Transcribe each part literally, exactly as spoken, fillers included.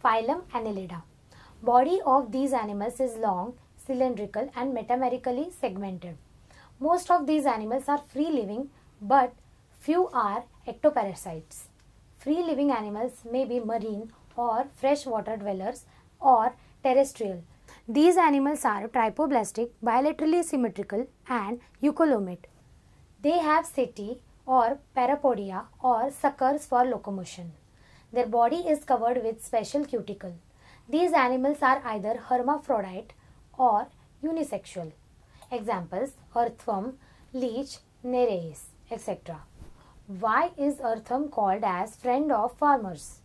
Phylum Annelida. Body of these animals is long, cylindrical and metamerically segmented. Most of these animals are free living, but few are ectoparasites. Free living animals may be marine or freshwater dwellers or terrestrial. These animals are trypoblastic, bilaterally symmetrical and eucolomate. They have setae or parapodia or suckers for locomotion. Their body is covered with special cuticle. These animals are either hermaphrodite or unisexual. Examples: earthworm, leech, nereis, et cetera. Why is earthworm called as friend of farmers?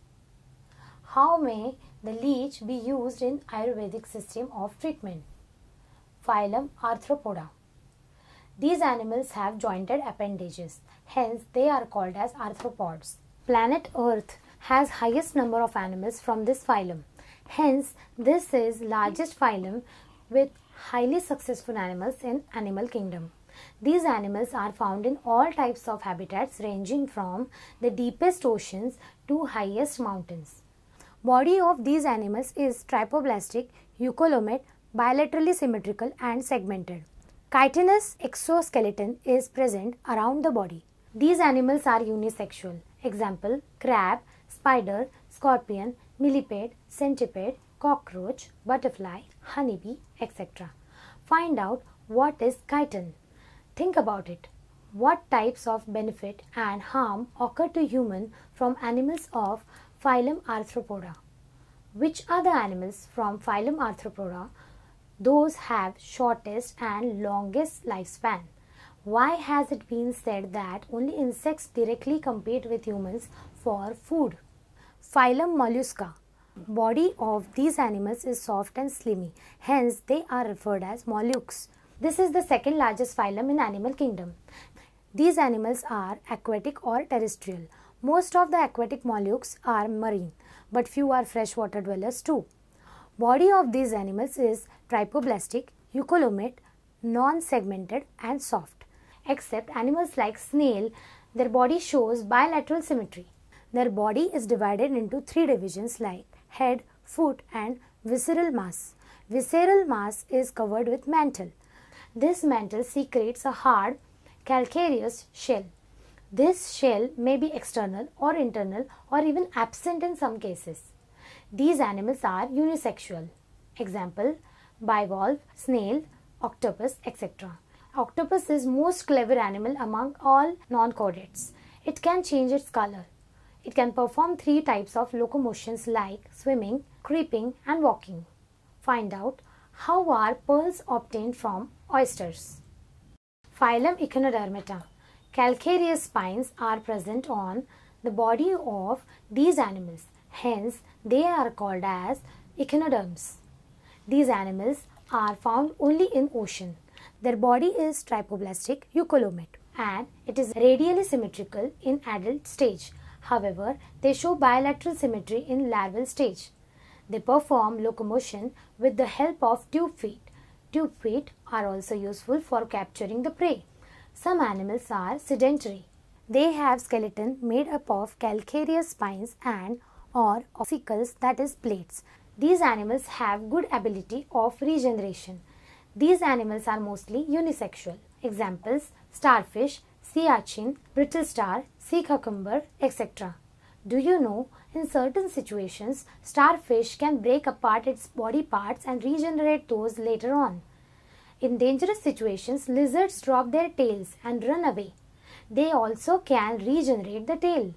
How may the leech be used in Ayurvedic system of treatment? Phylum Arthropoda. These animals have jointed appendages, hence they are called as arthropods. Planet Earth has highest number of animals from this phylum. Hence, this is largest phylum with highly successful animals in animal kingdom. These animals are found in all types of habitats ranging from the deepest oceans to highest mountains. Body of these animals is trypoblastic, eucolomate, bilaterally symmetrical and segmented. Chitinous exoskeleton is present around the body. These animals are unisexual. Example: crab, spider, scorpion, millipede, centipede, cockroach, butterfly, honeybee, et cetera. Find out what is chitin. Think about it. What types of benefit and harm occur to human from animals of phylum Arthropoda? Which are the animals from phylum Arthropoda? Those have shortest and longest lifespan. Why has it been said that only insects directly compete with humans for food? Phylum Mollusca. Body of these animals is soft and slimy, hence they are referred as mollusks. This is the second largest phylum in animal kingdom. These animals are aquatic or terrestrial. Most of the aquatic mollusks are marine, but few are freshwater dwellers too. Body of these animals is trypoblastic, eucolomate, non-segmented and soft. Except animals like snail, their body shows bilateral symmetry. Their body is divided into three divisions like head, foot and visceral mass. Visceral mass is covered with mantle. This mantle secretes a hard, calcareous shell. This shell may be external or internal or even absent in some cases. These animals are unisexual. Example: bivalve, snail, octopus, et cetera. Octopus is most clever animal among all non-chordates. It can change its color. It can perform three types of locomotions like swimming, creeping and walking. Find out how are pearls obtained from oysters. Phylum Echinodermata. Calcareous spines are present on the body of these animals. Hence, they are called as echinoderms. These animals are found only in ocean. Their body is trypoblastic, eucolomate, and it is radially symmetrical in adult stage. However, they show bilateral symmetry in larval stage. They perform locomotion with the help of tube feet. Tube feet are also useful for capturing the prey. Some animals are sedentary. They have skeleton made up of calcareous spines and or ossicles, that is plates. These animals have good ability of regeneration. These animals are mostly unisexual. Examples: starfish, sea urchin, brittle star, sea cucumber, et cetera. Do you know, in certain situations, starfish can break apart its body parts and regenerate those later on. In dangerous situations, lizards drop their tails and run away. They also can regenerate the tail.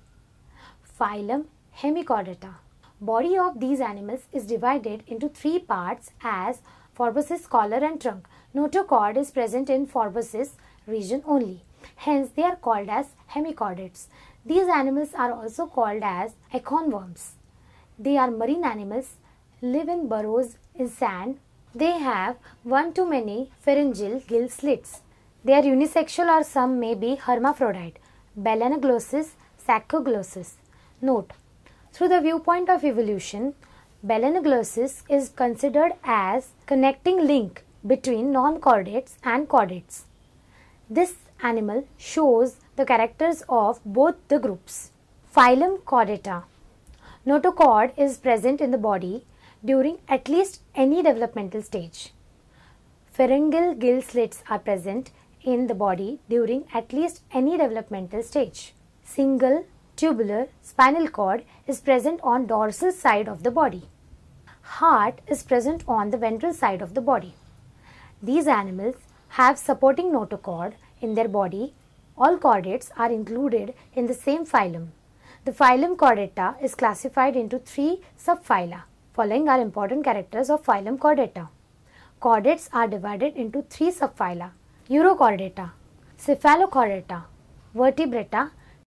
Phylum Hemichordata. Body of these animals is divided into three parts as Proboscis, collar and trunk. Notochord is present in Proboscis region only. Hence, they are called as hemichordates. These animals are also called as echonworms. They are marine animals, live in burrows in sand. They have one to many pharyngeal gill slits. They are unisexual or some may be hermaphrodite. Balanoglossus, Saccoglossus. Note: through the viewpoint of evolution, Balanoglossus is considered as connecting link between non-chordates and chordates. This animal shows the characters of both the groups. Phylum Chordata. Notochord is present in the body during at least any developmental stage. Pharyngeal gill slits are present in the body during at least any developmental stage. Single tubular spinal cord is present on dorsal side of the body. Heart is present on the ventral side of the body. These animals have supporting notochord in their body. All chordates are included in the same phylum. The phylum Chordata is classified into three subphyla. Following are important characters of phylum Chordata. Chordates are divided into three subphyla: Urochordata, Cephalochordata, Vertebrata,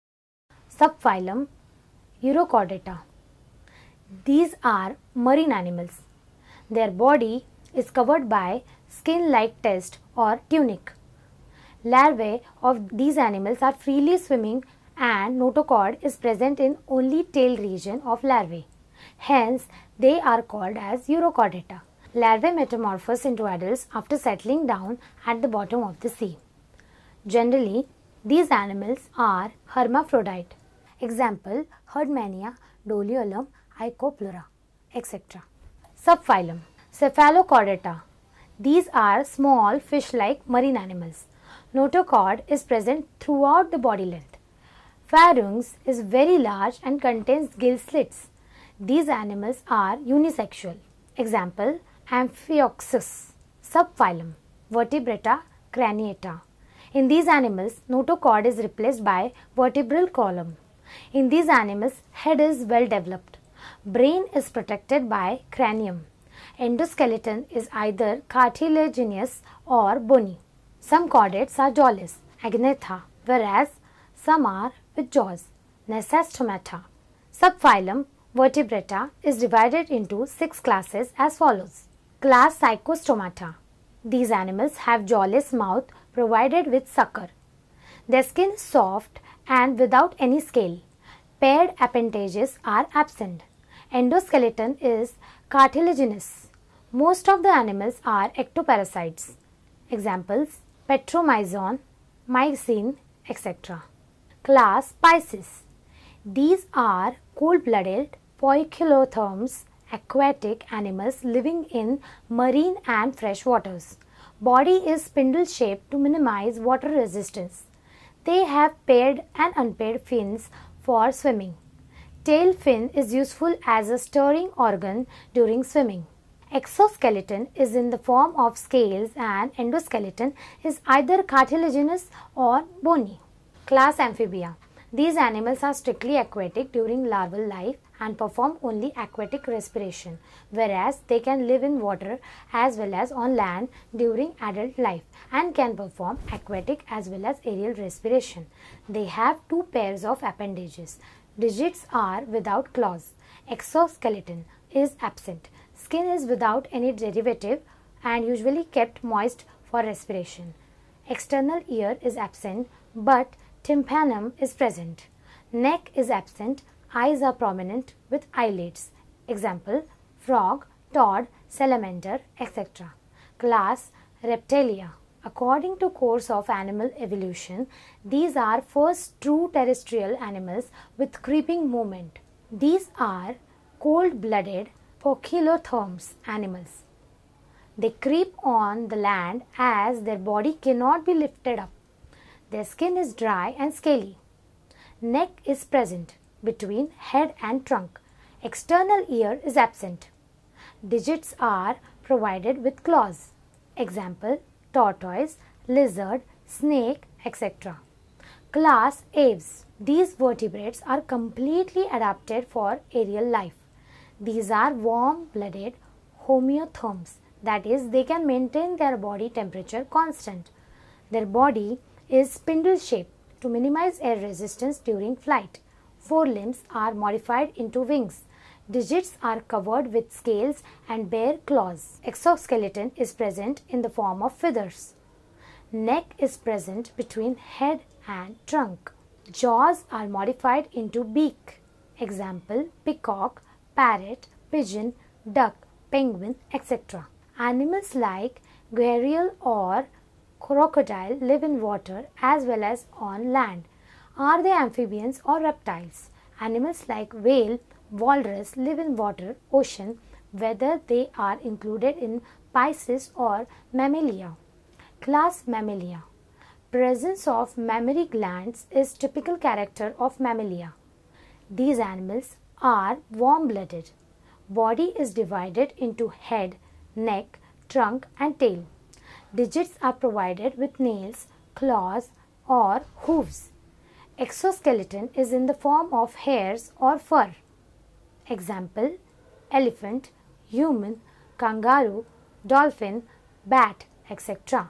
subphylum Urochordata. These are marine animals. Their body is covered by skin-like test or tunic. Larvae of these animals are freely swimming and notochord is present in only tail region of larvae. Hence, they are called as Urochordata. Larvae metamorphose into adults after settling down at the bottom of the sea. Generally, these animals are hermaphrodite. Example, Herdmania, Doliolum, Icopleura, et cetera. Subphylum Cephalochordata. These are small fish-like marine animals. Notochord is present throughout the body length. Pharynx is very large and contains gill slits. These animals are unisexual. Example, Amphioxus. Subphylum Vertebrata, Craniata. In these animals, notochord is replaced by vertebral column. In these animals, head is well developed. Brain is protected by cranium. Endoskeleton is either cartilaginous or bony. Some chordates are jawless, agnatha, whereas some are with jaws, Nesastomata. Subphylum Vertebrata is divided into six classes as follows. Class Psychostomata. These animals have jawless mouth provided with sucker. Their skin is soft and without any scale. Paired appendages are absent. Endoskeleton is cartilaginous. Most of the animals are ectoparasites. Examples, Petromyzon, Mycene, et cetera. Class Pisces. These are cold-blooded poikilotherms, aquatic animals living in marine and fresh waters. Body is spindle-shaped to minimize water resistance. They have paired and unpaired fins for swimming. Tail fin is useful as a steering organ during swimming. Exoskeleton is in the form of scales and endoskeleton is either cartilaginous or bony. Class Amphibia. These animals are strictly aquatic during larval life and perform only aquatic respiration, whereas they can live in water as well as on land during adult life and can perform aquatic as well as aerial respiration. They have two pairs of appendages. Digits are without claws. Exoskeleton is absent. Skin is without any derivative and usually kept moist for respiration. External ear is absent but tympanum is present. Neck is absent. Eyes are prominent with eyelids. Example, frog, toad, salamander, et cetera. Class Reptilia. According to course of animal evolution, these are first true terrestrial animals with creeping movement. These are cold-blooded poikilotherms animals. They creep on the land as their body cannot be lifted up. Their skin is dry and scaly. Neck is present between head and trunk. External ear is absent. Digits are provided with claws. Example, tortoise, lizard, snake, et cetera. Class Aves. These vertebrates are completely adapted for aerial life. These are warm-blooded homeotherms, that is, they can maintain their body temperature constant. Their body is spindle-shaped to minimize air resistance during flight. Forelimbs are modified into wings. Digits are covered with scales and bear claws. Exoskeleton is present in the form of feathers. Neck is present between head and trunk. Jaws are modified into beak. Example, peacock, parrot, pigeon, duck, penguin, et cetera. Animals like gharial or crocodile live in water as well as on land. Are they amphibians or reptiles? Animals like whale, walrus live in water, ocean, whether they are included in Pisces or Mammalia. Class Mammalia. Presence of mammary glands is typical character of Mammalia. These animals are warm-blooded. Body is divided into head, neck, trunk and tail. Digits are provided with nails, claws or hooves. Exoskeleton is in the form of hairs or fur. Example: elephant, human, kangaroo, dolphin, bat, et cetera.